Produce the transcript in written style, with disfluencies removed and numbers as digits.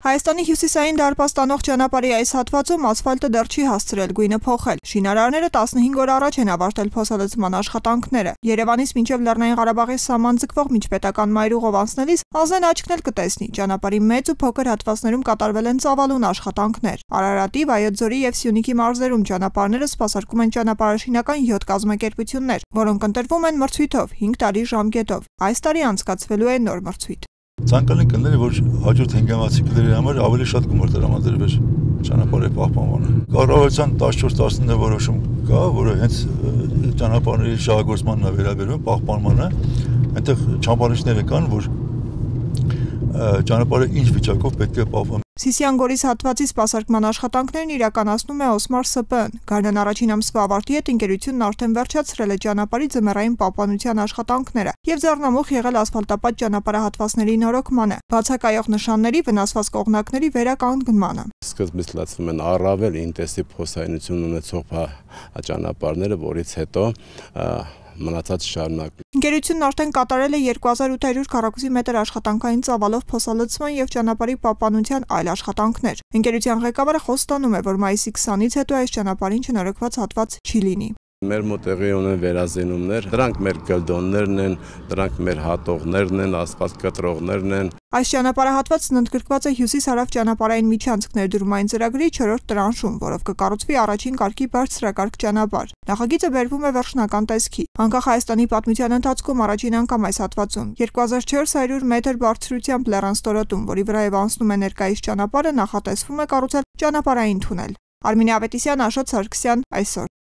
Հայաստանի հյուսիսային դարպաս տանող ճանապարհի այս հատվածում ասֆալտը դեռ չի հասցրել գույնը փոխել։ Շինարարները 15 օր առաջ են ավարտել փոսալցման աշխատանքները։ Երևանից մինչև Լեռնային Ղարաբաղի սահման ձգվող միջպետական մայրուղով անցնելիս ազնեն աչքն էլ կտեսնի։ Ճանապարհի մեծ ու փոքր հատվածներում կատարվել են ծավալուն աշխատանքներ։ Արարատի, Վայոց ձորի եւ Սյունիքի մարզերում ճանապարհները սպասարկում են ճանապարհաշինական 7 կազմակերպություններ, որոնք ընտրվում են մրցույթով 5 տարի ժամկետով։ Այս տարի անցկացվելու է նոր մրցույթ։ Ցանկալի կներ, որ հաջորդ հանգամանքների համար ավելի շատ գումար տրամադրվեր ճանապարհի պահպանմանը։ Կառավարության 14-19 որոշում կա, որը հենց ճանապարհների շահագործմանն է վերաբերում պահպանմանը։ Այնտեղ չափանիշները կան, որ ճանապարհը ինչ վիճակով պետք է պահպանվի։ Սիսիան-Գորիս հատվածի սպասարկման աշխատանքներն իրականացնում է Օսմար ՍՊԸ-ն։ Գարնան առաջին ամսվա ավարտի հետ ընկերությունն արդեն վերջացրել է ճանապարհի ձմեռային պահպանության աշխատանքները եւ ձեռնամուխ եղել ասֆալտապատ ճանապարհահատվածների նորոգմանը, բացակայող նշանների, վնասված կողմնակների վերականգնմանը։ Սկզբից լծվում են առավել ինտենսիվ փոսայնություն ունեցող ճանապարհները, որից հետո մնացած շարունակ։ Ընկերությունն արդեն կատարել է 2800 քառակուսի մետր աշխատանքային ծավալով փոսալցման եւ ճանապարհի պահպանության այլ աշխատանքներ։ Ընկերության ղեկավարը խոստանում է, որ մայիսի 20-ից հետո այս ճանապարհին չնորոգված հատված չի լինի։ Մեր մոտ տեղի ունեն վերազինումներ, դրանք մեր գլդոններն են, դրանք մեր հատողներն են, ասֆալտ կտրողներն են։ Այս ճանապարհահատվածն ընդգրկված է հյուսիս-հարավ ճանապարհային միջանցք ներդրումային ծրագրի 4-րդ տրանշում, որով կկառուցվի առաջին կարգի բարձրակարգ ճանապարհ։ Նախագիծը բերվում է վերջնական տեսքի։ Անկախ Հայաստանի պատմության ընթացքում առաջին անգամ այս հատվածում 2400 մետր բարձրությամբ լեռան ստորոտում, որի վրայով անցնում է ներկայիս ճանապարհը, նախատեսվում է կառուցել ճանապարհային թունել։ Արմինե Ավետիսյան, Այսօր։